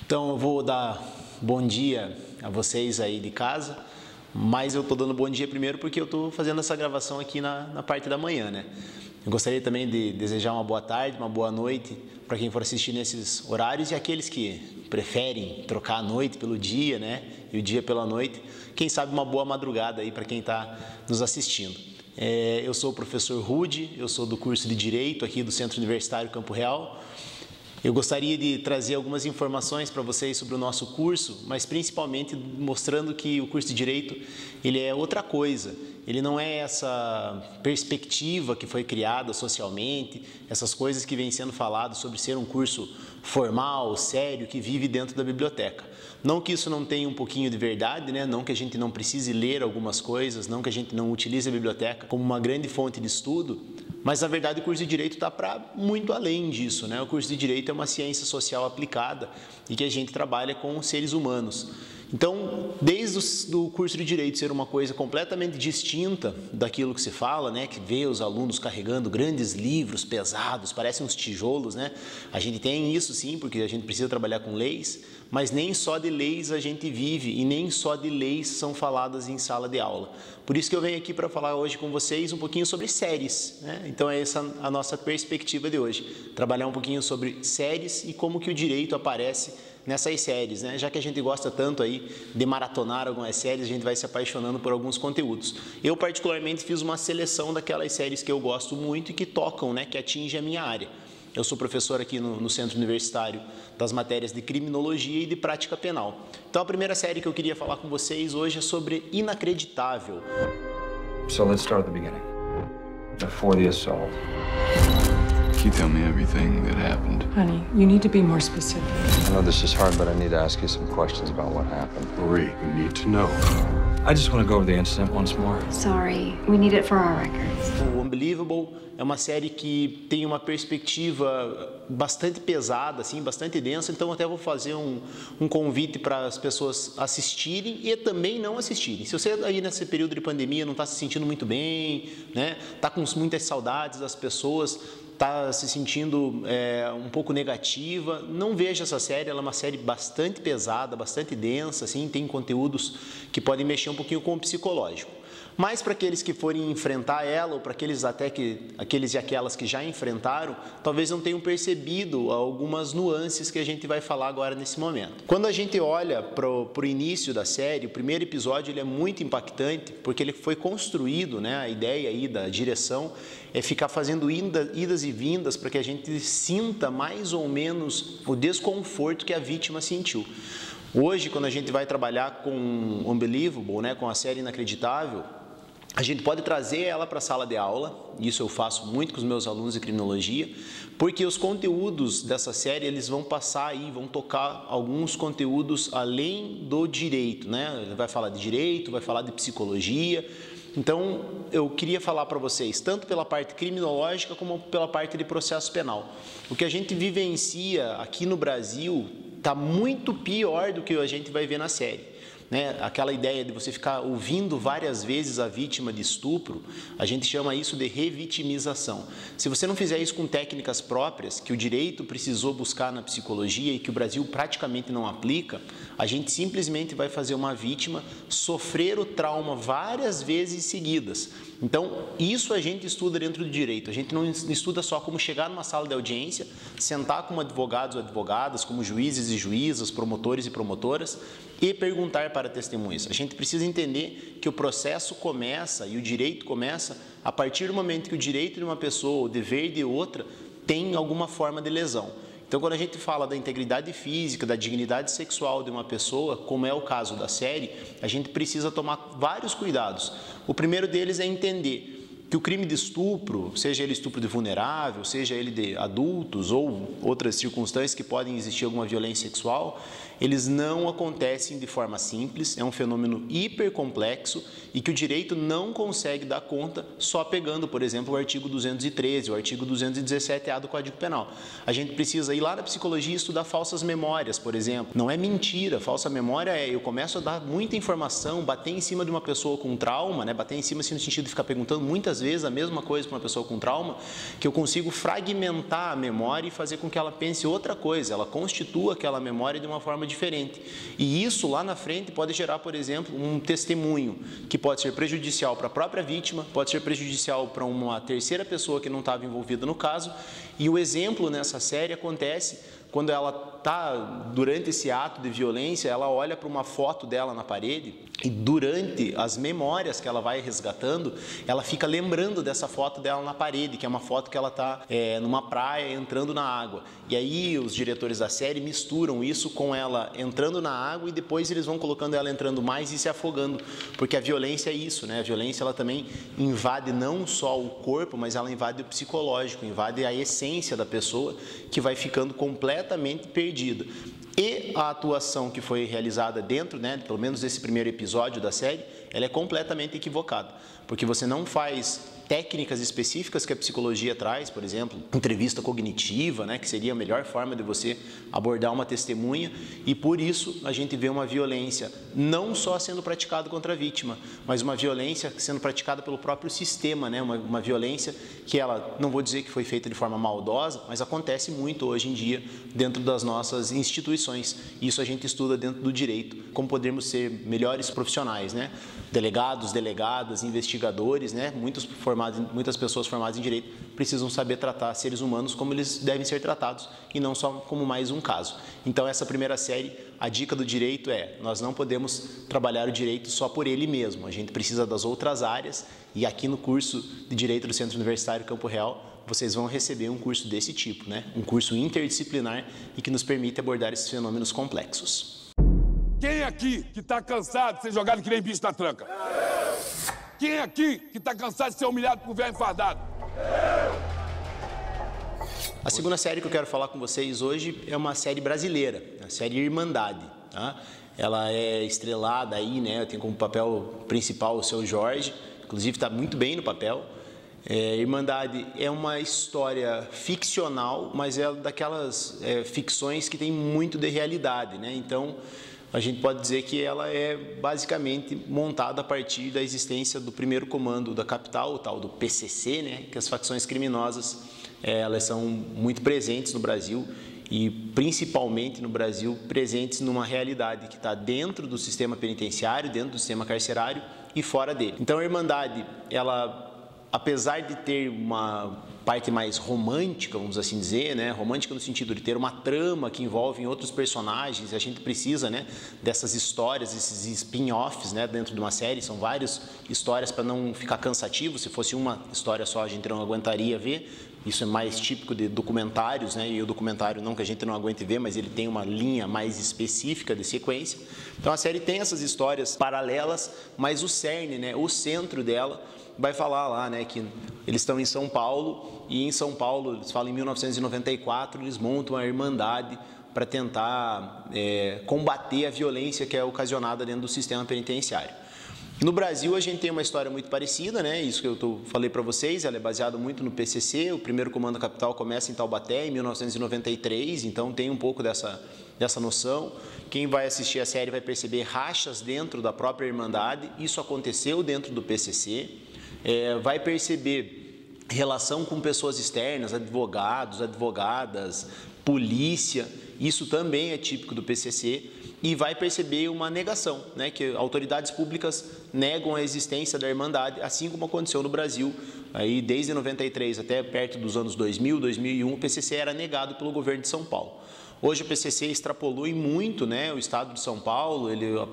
Então eu vou dar bom dia a vocês aí de casa, mas eu estou dando bom dia primeiro porque eu estou fazendo essa gravação aqui na parte da manhã, né? Eu gostaria também de desejar uma boa tarde, uma boa noite para quem for assistir nesses horários e aqueles que preferem trocar a noite pelo dia, né? E o dia pela noite, quem sabe uma boa madrugada aí para quem está nos assistindo. Eu sou o professor Rude, eu sou do curso de Direito aqui do Centro Universitário Campo Real. Eu gostaria de trazer algumas informações para vocês sobre o nosso curso, mas principalmente mostrando que o curso de Direito ele é outra coisa. Ele não é essa perspectiva que foi criada socialmente, essas coisas que vêm sendo faladas sobre ser um curso formal, sério, que vive dentro da biblioteca. Não que isso não tenha um pouquinho de verdade, né? Não que a gente não precise ler algumas coisas, não que a gente não utilize a biblioteca como uma grande fonte de estudo, mas, na verdade, o curso de Direito está para muito além disso, né? O curso de Direito é uma ciência social aplicada e que a gente trabalha com seres humanos. Então, desde o curso de Direito ser uma coisa completamente distinta daquilo que se fala, né? Que vê os alunos carregando grandes livros pesados, parecem uns tijolos, né? A gente tem isso sim, porque a gente precisa trabalhar com leis, mas nem só de leis a gente vive e nem só de leis são faladas em sala de aula. Por isso que eu venho aqui para falar hoje com vocês um pouquinho sobre séries, né? Então é essa a nossa perspectiva de hoje, trabalhar um pouquinho sobre séries e como que o direito aparece nessas séries, né? Já que a gente gosta tanto aí de maratonar algumas séries, a gente vai se apaixonando por alguns conteúdos. Eu particularmente fiz uma seleção daquelas séries que eu gosto muito e que tocam, né? Que atingem a minha área. Eu sou professor aqui no Centro Universitário das matérias de Criminologia e de Prática Penal. Então a primeira série que eu queria falar com vocês hoje é sobre Inacreditável. So let's start at the beginning. Before the assault. Can you tell me everything that happened? Honey, you need to be more specific. I know this is hard, but I need to ask you some questions about what happened. Marie, we need to know. I just want to go over the incident once more. Sorry, we need it for our records. O Unbelievable é uma série que tem uma perspectiva bastante pesada, assim, bastante densa, então até vou fazer um convite para as pessoas assistirem e também não assistirem. Se você aí nesse período de pandemia não está se sentindo muito bem, né, está com muitas saudades das pessoas, está se sentindo um pouco negativa, não veja essa série, ela é uma série bastante pesada, bastante densa, assim, tem conteúdos que podem mexer um pouquinho com o psicológico. Mas para aqueles que forem enfrentar ela, ou para aqueles aqueles e aquelas que já enfrentaram, talvez não tenham percebido algumas nuances que a gente vai falar agora nesse momento. Quando a gente olha para o início da série, o primeiro episódio ele é muito impactante, porque ele foi construído, né, a ideia aí da direção é ficar fazendo idas e vindas para que a gente sinta mais ou menos o desconforto que a vítima sentiu. Hoje, quando a gente vai trabalhar com Unbelievable, né, com a série Inacreditável, a gente pode trazer ela para a sala de aula, isso eu faço muito com os meus alunos de criminologia, porque os conteúdos dessa série, eles vão passar aí, vão tocar alguns conteúdos além do direito, né? Ele vai falar de direito, vai falar de psicologia. Então, eu queria falar para vocês, tanto pela parte criminológica como pela parte de processo penal. O que a gente vivencia aqui no Brasil está muito pior do que a gente vai ver na série. Né? Aquela ideia de você ficar ouvindo várias vezes a vítima de estupro, a gente chama isso de revitimização. Se você não fizer isso com técnicas próprias, que o direito precisou buscar na psicologia e que o Brasil praticamente não aplica, a gente simplesmente vai fazer uma vítima sofrer o trauma várias vezes seguidas. Então, isso a gente estuda dentro do direito. A gente não estuda só como chegar numa sala de audiência, sentar como advogados ou advogadas, como juízes e juízas, promotores e promotoras, e perguntar para testemunhas. A gente precisa entender que o processo começa e o direito começa a partir do momento que o direito de uma pessoa, o dever de outra, tem alguma forma de lesão. Então, quando a gente fala da integridade física, da dignidade sexual de uma pessoa, como é o caso da série, a gente precisa tomar vários cuidados. O primeiro deles é entender que o crime de estupro, seja ele estupro de vulnerável, seja ele de adultos ou outras circunstâncias que podem existir alguma violência sexual, eles não acontecem de forma simples, é um fenômeno hipercomplexo e que o direito não consegue dar conta só pegando, por exemplo, o artigo 213, o artigo 217A do Código Penal. A gente precisa ir lá na psicologia e estudar falsas memórias, por exemplo. Não é mentira, falsa memória é eu começo a dar muita informação, bater em cima de uma pessoa com trauma, né? Bater em cima assim, no sentido de ficar perguntando muitas muitas vezes a mesma coisa para uma pessoa com trauma, que eu consigo fragmentar a memória e fazer com que ela pense outra coisa, ela constitua aquela memória de uma forma diferente. E isso lá na frente pode gerar, por exemplo, um testemunho que pode ser prejudicial para a própria vítima, pode ser prejudicial para uma terceira pessoa que não estava envolvida no caso. E o exemplo nessa série acontece quando ela está, durante esse ato de violência, ela olha para uma foto dela na parede e durante as memórias que ela vai resgatando, ela fica lembrando dessa foto dela na parede, que é uma foto que ela está numa praia entrando na água. E aí os diretores da série misturam isso com ela entrando na água e depois eles vão colocando ela entrando mais e se afogando, porque a violência é isso, né? A violência ela também invade não só o corpo, mas ela invade o psicológico, invade a essência da pessoa, que vai ficando completamente perdida. E a atuação que foi realizada dentro, né, pelo menos desse primeiro episódio da série, ela é completamente equivocada, porque você não faz técnicas específicas que a psicologia traz, por exemplo, entrevista cognitiva, né, que seria a melhor forma de você abordar uma testemunha, e por isso a gente vê uma violência não só sendo praticada contra a vítima, mas uma violência sendo praticada pelo próprio sistema, né, uma violência que ela, não vou dizer que foi feita de forma maldosa, mas acontece muito hoje em dia dentro das nossas instituições. Isso a gente estuda dentro do direito, como podermos ser melhores profissionais, né? Delegados, delegadas, investigadores, né? Muitas pessoas formadas em direito precisam saber tratar seres humanos como eles devem ser tratados e não só como mais um caso. Então, essa primeira série, a dica do direito é: nós não podemos trabalhar o direito só por ele mesmo, a gente precisa das outras áreas, e aqui no curso de Direito do Centro Universitário Campo Real, vocês vão receber um curso desse tipo, né? Um curso interdisciplinar e que nos permite abordar esses fenômenos complexos. Quem aqui que está cansado de ser jogado que nem bicho na tranca? Quem aqui que está cansado de ser humilhado por velho enfardado? A segunda série que eu quero falar com vocês hoje é uma série brasileira, a série Irmandade, tá? Ela é estrelada aí, né? Tem como papel principal o Seu Jorge, inclusive está muito bem no papel. Irmandade é uma história ficcional, mas é daquelas ficções que tem muito de realidade, né? Então, a gente pode dizer que ela é basicamente montada a partir da existência do primeiro comando da capital, o tal do PCC, né? Que as facções criminosas, elas são muito presentes no Brasil e principalmente no Brasil presentes numa realidade que está dentro do sistema penitenciário, dentro do sistema carcerário e fora dele. Então, a Irmandade, ela, apesar de ter uma parte mais romântica, vamos assim dizer, né? Romântica no sentido de ter uma trama que envolve outros personagens, e a gente precisa, né, dessas histórias, esses spin-offs, né, dentro de uma série, são várias histórias para não ficar cansativo. Se fosse uma história só, a gente não aguentaria ver. Isso é mais típico de documentários, né? E o documentário não que a gente não aguente ver, mas ele tem uma linha mais específica de sequência. Então a série tem essas histórias paralelas, mas o cerne, né, o centro dela vai falar lá, né, que eles estão em São Paulo, e em São Paulo, eles falam em 1994, eles montam a Irmandade para tentar combater a violência que é ocasionada dentro do sistema penitenciário. No Brasil, a gente tem uma história muito parecida, né? Isso que eu falei para vocês, ela é baseada muito no PCC. O primeiro comando da capital começa em Taubaté, em 1993, então tem um pouco dessa noção. Quem vai assistir a série vai perceber rachas dentro da própria Irmandade, isso aconteceu dentro do PCC. Vai perceber relação com pessoas externas, advogados, advogadas, polícia, isso também é típico do PCC. E vai perceber uma negação, né, que autoridades públicas negam a existência da Irmandade, assim como aconteceu no Brasil. Aí, desde 93 até perto dos anos 2000, 2001, o PCC era negado pelo governo de São Paulo. Hoje o PCC extrapolou muito, né, o estado de São Paulo.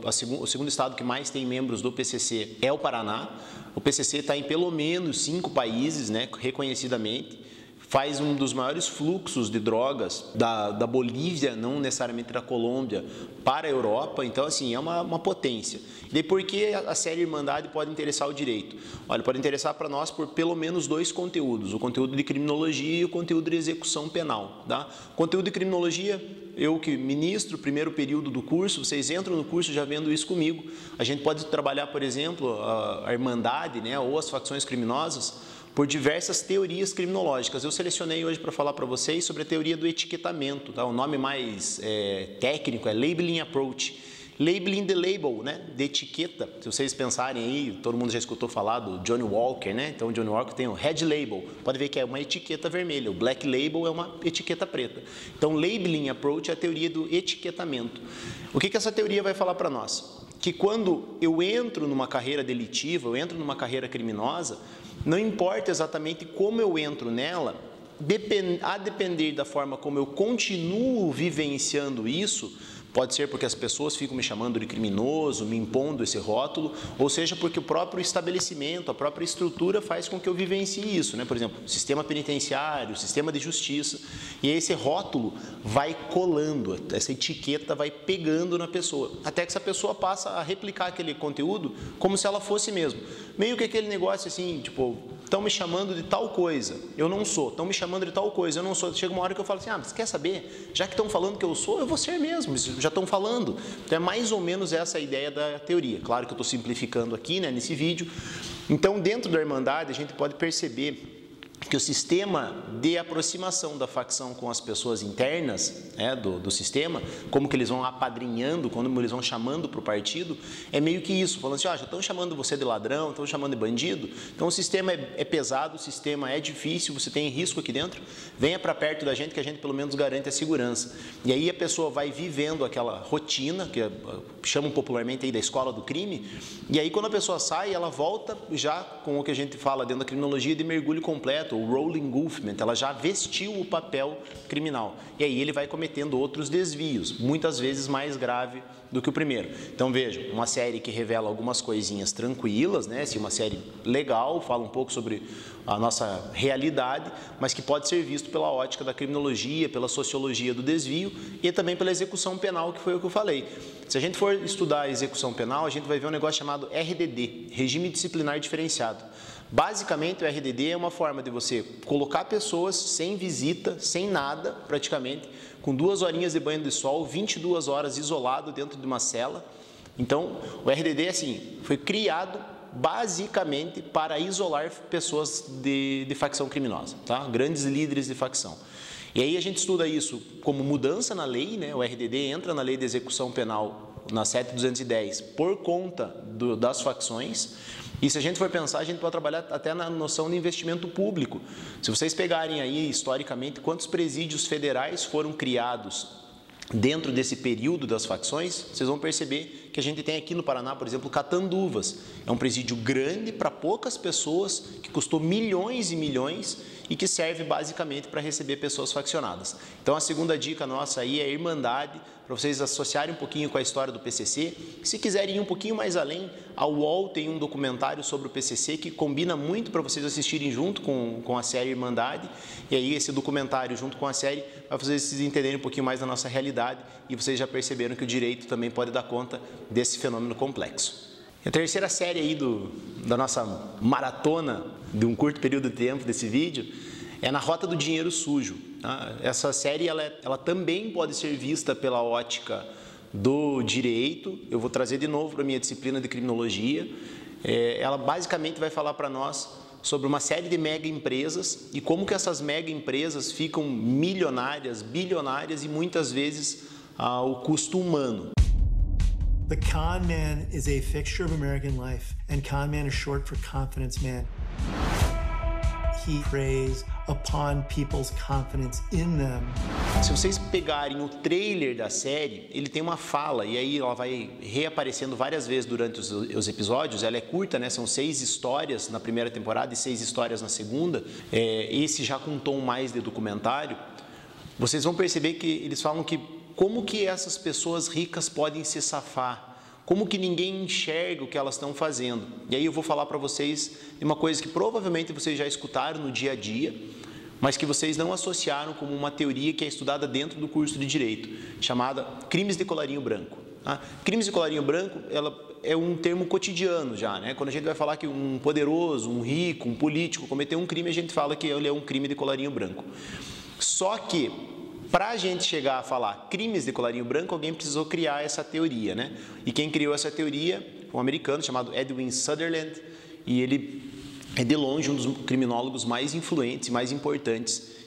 O segundo estado que mais tem membros do PCC é o Paraná. O PCC está em pelo menos 5 países, né, reconhecidamente. Faz um dos maiores fluxos de drogas da Bolívia, não necessariamente da Colômbia, para a Europa. Então, assim, é uma potência. E por que a série Irmandade pode interessar o direito? Olha, pode interessar para nós por pelo menos 2 conteúdos: o conteúdo de criminologia e o conteúdo de execução penal, tá? Conteúdo de criminologia, eu que ministro o primeiro período do curso, vocês entram no curso já vendo isso comigo. A gente pode trabalhar, por exemplo, a Irmandade, né, ou as facções criminosas, por diversas teorias criminológicas. Eu selecionei hoje para falar para vocês sobre a teoria do etiquetamento, tá? O nome mais técnico é Labeling Approach. Labeling the label, né? De etiqueta. Se vocês pensarem aí, todo mundo já escutou falar do Johnny Walker, né? Então o Johnny Walker tem o Red Label, pode ver que é uma etiqueta vermelha, o Black Label é uma etiqueta preta. Então Labeling Approach é a teoria do etiquetamento. O que essa teoria vai falar para nós? Que quando eu entro numa carreira delitiva, eu entro numa carreira criminosa, não importa exatamente como eu entro nela, a depender da forma como eu continuo vivenciando isso, pode ser porque as pessoas ficam me chamando de criminoso, me impondo esse rótulo, ou seja, porque o próprio estabelecimento, a própria estrutura faz com que eu vivencie isso, né? Por exemplo, sistema penitenciário, sistema de justiça, e esse rótulo vai colando, essa etiqueta vai pegando na pessoa, até que essa pessoa passa a replicar aquele conteúdo como se ela fosse mesmo. Meio que aquele negócio assim, tipo, estão me chamando de tal coisa, eu não sou, estão me chamando de tal coisa, eu não sou. Chega uma hora que eu falo assim, mas quer saber? Já que estão falando que eu sou, eu vou ser mesmo, já estão falando. Então é mais ou menos essa a ideia da teoria. Claro que eu estou simplificando aqui, né, nesse vídeo. Então dentro da Irmandade a gente pode perceber que o sistema de aproximação da facção com as pessoas internas, né, do sistema, como que eles vão apadrinhando, como eles vão chamando para o partido, é meio que isso, falando assim, já estão chamando você de ladrão, estão chamando de bandido, então o sistema é pesado, o sistema é difícil, você tem risco aqui dentro, venha para perto da gente que a gente pelo menos garante a segurança. E aí a pessoa vai vivendo aquela rotina, que chamam popularmente aí da escola do crime, e aí quando a pessoa sai, ela volta já com o que a gente fala dentro da criminologia de mergulho completo, o role engulfment, ela já vestiu o papel criminal. E aí ele vai cometendo outros desvios, muitas vezes mais grave do que o primeiro. Então vejam, uma série que revela algumas coisinhas tranquilas, né? Assim, uma série legal, fala um pouco sobre a nossa realidade, mas que pode ser visto pela ótica da criminologia, pela sociologia do desvio e também pela execução penal, que foi o que eu falei. Se a gente for estudar a execução penal, a gente vai ver um negócio chamado RDD, Regime Disciplinar Diferenciado. Basicamente, o RDD é uma forma de você colocar pessoas sem visita, sem nada, praticamente, com 2 horinhas de banho de sol, 22 horas isolado dentro de uma cela. Então, o RDD, assim, foi criado basicamente para isolar pessoas de facção criminosa, tá? Grandes líderes de facção. E aí a gente estuda isso como mudança na lei, né? O RDD entra na lei de execução penal, na 7210, por conta das facções. E se a gente for pensar, a gente pode trabalhar até na noção de investimento público. Se vocês pegarem aí, historicamente, quantos presídios federais foram criados dentro desse período das facções, vocês vão perceber que a gente tem aqui no Paraná, por exemplo, Catanduvas. É um presídio grande para poucas pessoas, que custou milhões e milhões e que serve basicamente para receber pessoas faccionadas. Então a segunda dica nossa aí é a Irmandade, para vocês associarem um pouquinho com a história do PCC. Se quiserem ir um pouquinho mais além, a UOL tem um documentário sobre o PCC que combina muito para vocês assistirem junto com a série Irmandade. E aí esse documentário junto com a série vai fazer vocês entenderem um pouquinho mais da nossa realidade e vocês já perceberam que o direito também pode dar conta desse fenômeno complexo. A terceira série aí da nossa maratona de um curto período de tempo desse vídeo é Na Rota do Dinheiro Sujo. Tá? Essa série ela também pode ser vista pela ótica do direito. Eu vou trazer de novo para a minha disciplina de criminologia. Ela basicamente vai falar para nós sobre uma série de mega empresas e como que essas mega empresas ficam milionárias, bilionárias e muitas vezes ao custo humano. The con man is a fixture of American life, and con man is short for confidence man. He preys upon people's confidence in them. Se vocês pegarem o trailer da série, ele tem uma fala, e aí ela vai reaparecendo várias vezes durante os episódios. Ela é curta, né? São 6 histórias na primeira temporada e 6 histórias na segunda. Esse já com um tom mais de documentário. Vocês vão perceber que eles falam que como que essas pessoas ricas podem se safar, como que ninguém enxerga o que elas estão fazendo. E aí eu vou falar para vocês de uma coisa que provavelmente vocês já escutaram no dia a dia, mas que vocês não associaram como uma teoria que é estudada dentro do curso de Direito, chamada crimes de colarinho branco. Tá? Crimes de colarinho branco, ela é um termo cotidiano já, né? Quando a gente vai falar que um poderoso, um rico, um político cometeu um crime, a gente fala que ele é um crime de colarinho branco. Só que para a gente chegar a falar crimes de colarinho branco, alguém precisou criar essa teoria, né? E quem criou essa teoria foi um americano chamado Edwin Sutherland, e ele é de longe um dos criminólogos mais influentes e mais importantes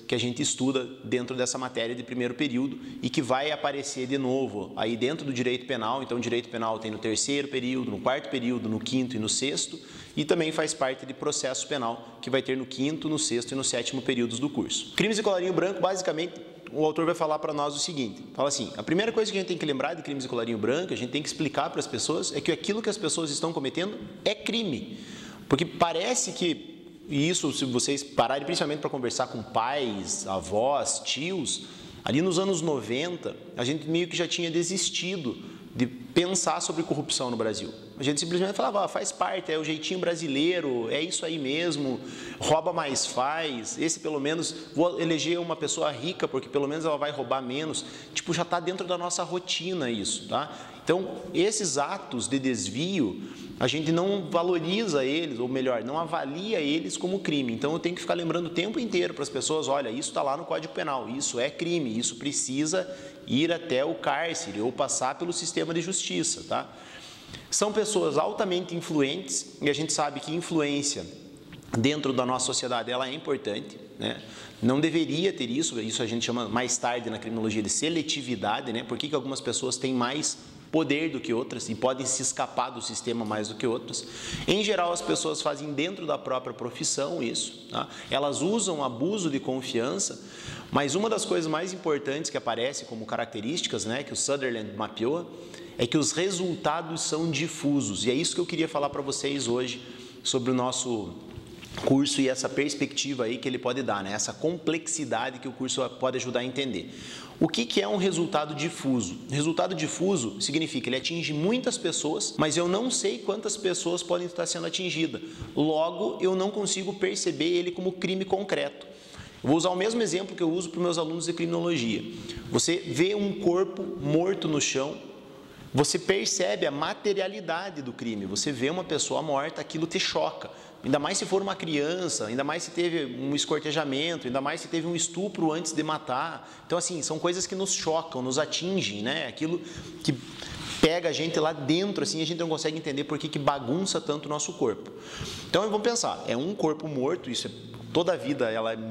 que a gente estuda dentro dessa matéria de primeiro período e que vai aparecer de novo aí dentro do direito penal. Então, o direito penal tem no terceiro período, no quarto período, no quinto e no sexto, e também faz parte de processo penal, que vai ter no quinto, no sexto e no sétimo períodos do curso. Crimes de colarinho branco, basicamente, o autor vai falar para nós o seguinte, fala assim, a primeira coisa que a gente tem que lembrar de crimes de colarinho branco, a gente tem que explicar para as pessoas, é que aquilo que as pessoas estão cometendo é crime. Porque parece que, e isso se vocês pararem principalmente para conversar com pais, avós, tios, ali nos anos 90, a gente meio que já tinha desistido de pensar sobre corrupção no Brasil. A gente simplesmente falava, faz parte, é o jeitinho brasileiro, é isso aí mesmo, rouba mais faz, esse pelo menos, vou eleger uma pessoa rica porque pelo menos ela vai roubar menos, tipo, já está dentro da nossa rotina isso, tá? Então, esses atos de desvio, a gente não valoriza eles, ou melhor, não avalia eles como crime. Então, eu tenho que ficar lembrando o tempo inteiro para as pessoas, olha, isso está lá no Código Penal, isso é crime, isso precisa ir até o cárcere ou passar pelo sistema de justiça, tá? São pessoas altamente influentes e a gente sabe que influência dentro da nossa sociedade ela é importante, né? Não deveria ter isso a gente chama mais tarde na criminologia de seletividade, né? Por que algumas pessoas têm mais poder do que outras e podem se escapar do sistema mais do que outras. Em geral, as pessoas fazem dentro da própria profissão isso, tá? Elas usam abuso de confiança, mas uma das coisas mais importantes que aparece como características, né, que o Sutherland mapeou, é que os resultados são difusos. E é isso que eu queria falar para vocês hoje sobre o nosso curso e essa perspectiva aí que ele pode dar, né? Essa complexidade que o curso pode ajudar a entender. O que é um resultado difuso? Resultado difuso significa que ele atinge muitas pessoas, mas eu não sei quantas pessoas podem estar sendo atingidas. Logo, eu não consigo perceber ele como crime concreto. Eu vou usar o mesmo exemplo que eu uso para os meus alunos de criminologia. Você vê um corpo morto no chão, você percebe a materialidade do crime, você vê uma pessoa morta, aquilo te choca. Ainda mais se for uma criança, ainda mais se teve um esquartejamento, ainda mais se teve um estupro antes de matar. Então, assim, são coisas que nos chocam, nos atingem, né? Aquilo que pega a gente lá dentro, assim, a gente não consegue entender por que bagunça tanto o nosso corpo. Então, vamos pensar, é um corpo morto, isso é, toda a vida ela é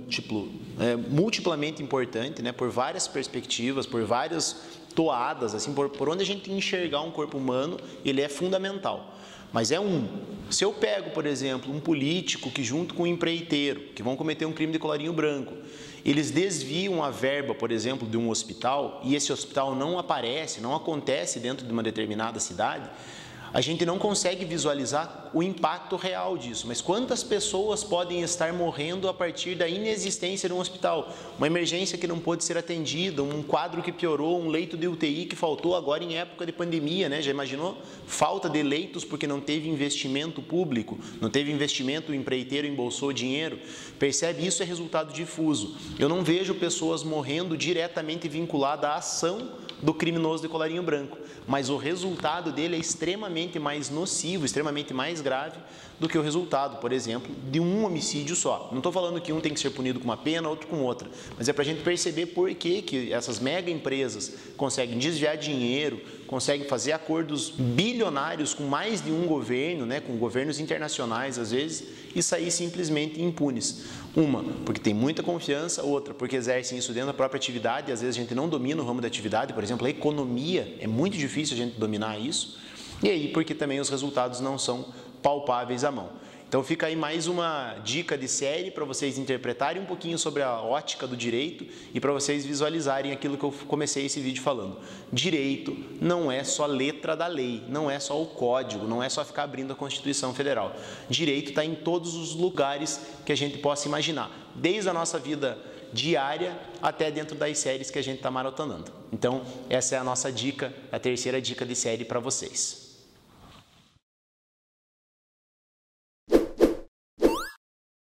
multiplamente importante, né? Por várias perspectivas, por várias toadas, assim, por onde a gente enxergar um corpo humano, ele é fundamental. Mas se eu pego, por exemplo, um político que junto com um empreiteiro, que vão cometer um crime de colarinho branco, eles desviam a verba, por exemplo, de um hospital, e esse hospital não acontece dentro de uma determinada cidade, a gente não consegue visualizar o impacto real disso. Mas quantas pessoas podem estar morrendo a partir da inexistência de um hospital? Uma emergência que não pôde ser atendida, um quadro que piorou, um leito de UTI que faltou agora em época de pandemia, né? Já imaginou? Falta de leitos porque não teve investimento público, não teve investimento, o empreiteiro embolsou dinheiro. Percebe? Isso é resultado difuso. Eu não vejo pessoas morrendo diretamente vinculadas à ação do criminoso de colarinho branco, mas o resultado dele é extremamente mais nocivo, extremamente mais grave do que o resultado, por exemplo, de um homicídio só. Não estou falando que um tem que ser punido com uma pena, outro com outra, mas é para a gente perceber por que essas mega empresas conseguem desviar dinheiro, conseguem fazer acordos bilionários com mais de um governo, né, com governos internacionais às vezes, e sair simplesmente impunes. Uma, porque tem muita confiança, outra, porque exercem isso dentro da própria atividade, e às vezes a gente não domina o ramo da atividade, por exemplo, a economia, é muito difícil a gente dominar isso, e aí porque também os resultados não são palpáveis à mão. Então fica aí mais uma dica de série para vocês interpretarem um pouquinho sobre a ótica do direito e para vocês visualizarem aquilo que eu comecei esse vídeo falando. Direito não é só letra da lei, não é só o código, não é só ficar abrindo a Constituição Federal. Direito está em todos os lugares que a gente possa imaginar, desde a nossa vida diária até dentro das séries que a gente está maratonando. Então essa é a nossa dica, a terceira dica de série para vocês.